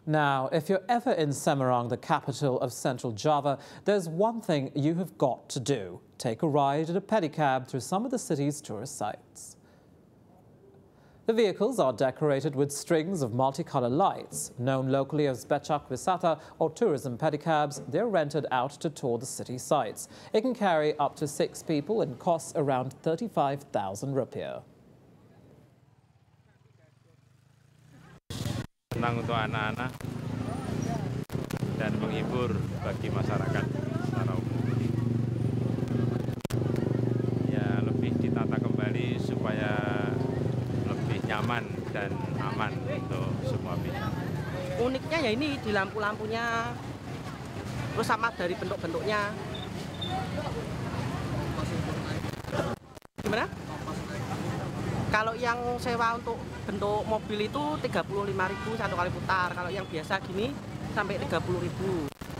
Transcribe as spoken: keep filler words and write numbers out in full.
Now, if you're ever in Semarang, the capital of Central Java, there's one thing you have got to do. Take a ride in a pedicab through some of the city's tourist sites. The vehicles are decorated with strings of multicolored lights. Known locally as becak wisata or tourism pedicabs, they're rented out to tour the city sites. It can carry up to six people and costs around thirty-five thousand rupiah. Senang untuk anak-anak dan menghibur bagi masyarakat secara umum. Ya, lebih ditata kembali supaya lebih nyaman dan aman untuk semua pihak. Uniknya ya ini di lampu-lampunya, terus sama dari bentuk-bentuknya. Gimana? Kalau yang sewa untuk bentuk mobil itu tiga puluh lima ribu satu kali putar. Kalau yang biasa gini sampai tiga puluh ribu.